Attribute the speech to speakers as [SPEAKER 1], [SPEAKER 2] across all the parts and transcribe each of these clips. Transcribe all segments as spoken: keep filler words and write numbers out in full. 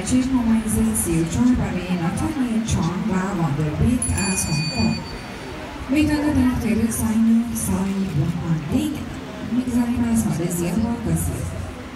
[SPEAKER 1] درجه ممیز سی و چهار برای ناتانی چان و واندربیت از هنگ کنگ. میدان در اختیار سید نوح سید برهانالدین. میگذاریم از مالزیا و گزیه.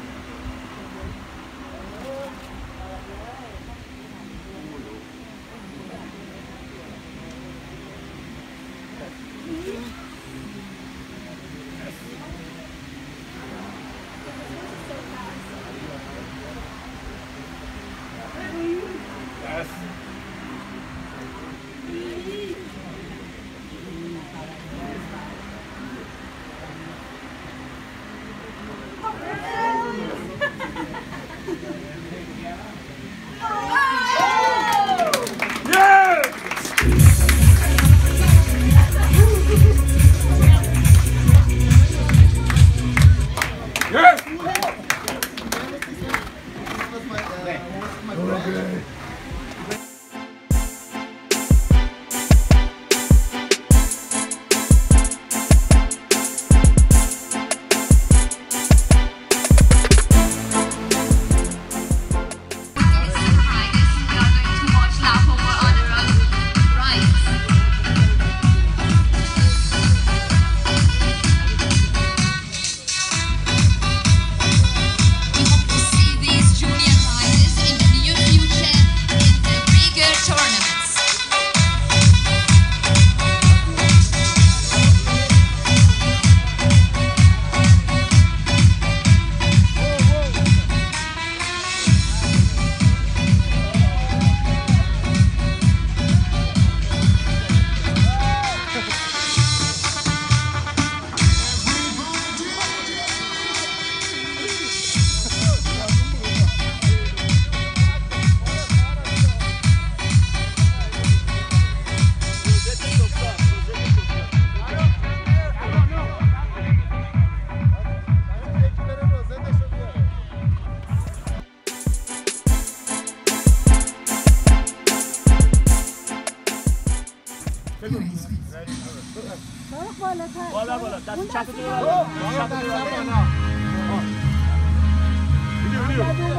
[SPEAKER 2] بالا بالا دست چپ تو بالا چپ تو بالا ویدیو ویدیو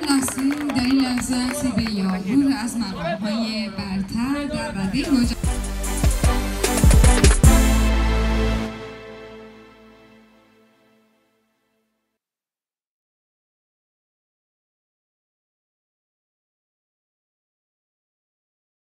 [SPEAKER 1] در این لحظه عکس به یاور از مقام‌های برتر در رده